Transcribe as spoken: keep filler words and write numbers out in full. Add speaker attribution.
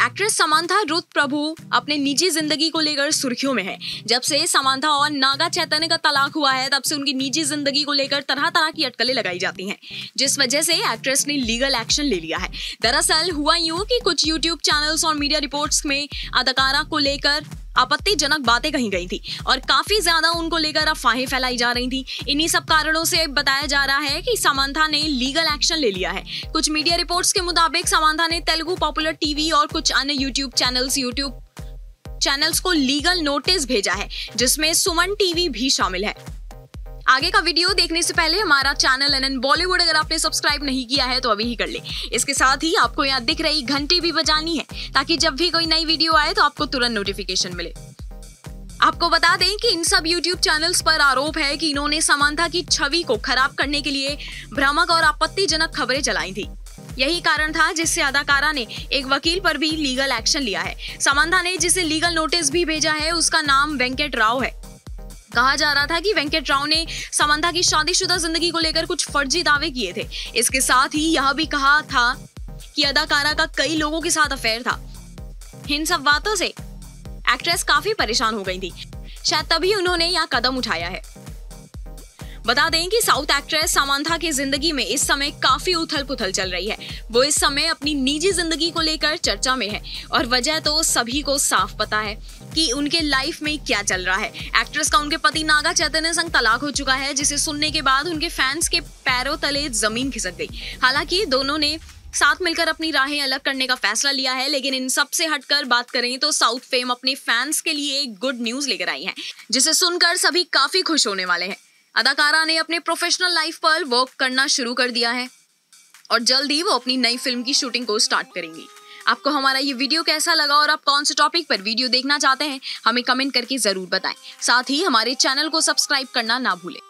Speaker 1: Actress Samantha Ruth प्रभु अपने निजी जिंदगी को लेकर सुर्खियों में है। जब से समांथा और नागा चैतन्य का तलाक हुआ है तब से उनकी निजी जिंदगी को लेकर तरह तरह की अटकलें लगाई जाती हैं, जिस वजह से एक्ट्रेस ने लीगल एक्शन ले लिया है। दरअसल हुआ यूं कि कुछ यूट्यूब चैनल्स और मीडिया रिपोर्ट्स में अदाकारा को लेकर आपत्तिजनक बातें कही गई थी और काफी ज्यादा उनको लेकर अफवाहें फैलाई जा रही थी। इन्हीं सब कारणों से बताया जा रहा है कि समांथा ने लीगल एक्शन ले लिया है। कुछ मीडिया रिपोर्ट्स के मुताबिक समांथा ने तेलुगु पॉपुलर टीवी और कुछ अन्य यूट्यूब चैनल्स यूट्यूब चैनल्स को लीगल नोटिस भेजा है, जिसमें सुमन टीवी भी शामिल है। आगे का वीडियो देखने से पहले हमारा चैनल एनएन बॉलीवुड अगर आपने सब्सक्राइब नहीं किया है तो अभी ही कर ले। इसके साथ ही आपको यहाँ दिख रही घंटी भी बजानी है ताकि जब भी कोई नई वीडियो आए तो आपको तुरंत नोटिफिकेशन मिले। आपको बता दें कि इन सब यूट्यूब चैनल्स पर आरोप है कि इन्होंने समांथा की छवि को खराब करने के लिए भ्रामक और आपत्तिजनक खबरें चलाई थी। यही कारण था जिससे अदाकारा ने एक वकील पर भी लीगल एक्शन लिया है। समांथा ने जिसे लीगल नोटिस भी भेजा है उसका नाम वेंकट राव है। कहा जा रहा था कि वेंकट राव ने समांथा की शादीशुदा जिंदगी को लेकर कुछ फर्जी दावे किए थे। इसके साथ ही यह भी कहा था कि अदाकारा का कई लोगों के साथ अफेयर था। इन सब बातों से एक्ट्रेस काफी परेशान हो गई थी, शायद तभी उन्होंने यह कदम उठाया है। बता दें कि साउथ एक्ट्रेस समांथा की जिंदगी में इस समय काफी उथल पुथल चल रही है। वो इस समय अपनी निजी जिंदगी को लेकर चर्चा में है और वजह तो सभी को साफ पता है कि उनके लाइफ में क्या चल रहा है। एक्ट्रेस का उनके पति नागा चैतन्य संग तलाक हो चुका है, जिसे सुनने के बाद उनके फैंस के पैरों तले जमीन खिसक गई। हालांकि दोनों ने साथ मिलकर अपनी राहें अलग करने का फैसला लिया है, लेकिन इन सब से हटकर बात करें तो साउथ फेम अपने फैंस के लिए एक गुड न्यूज लेकर आई है, जिसे सुनकर सभी काफी खुश होने वाले हैं। अदाकारा ने अपने प्रोफेशनल लाइफ पर वर्क करना शुरू कर दिया है और जल्द ही वो अपनी नई फिल्म की शूटिंग को स्टार्ट करेंगी। आपको हमारा ये वीडियो कैसा लगा और आप कौन से टॉपिक पर वीडियो देखना चाहते हैं, हमें कमेंट करके जरूर बताएं। साथ ही हमारे चैनल को सब्सक्राइब करना ना भूलें।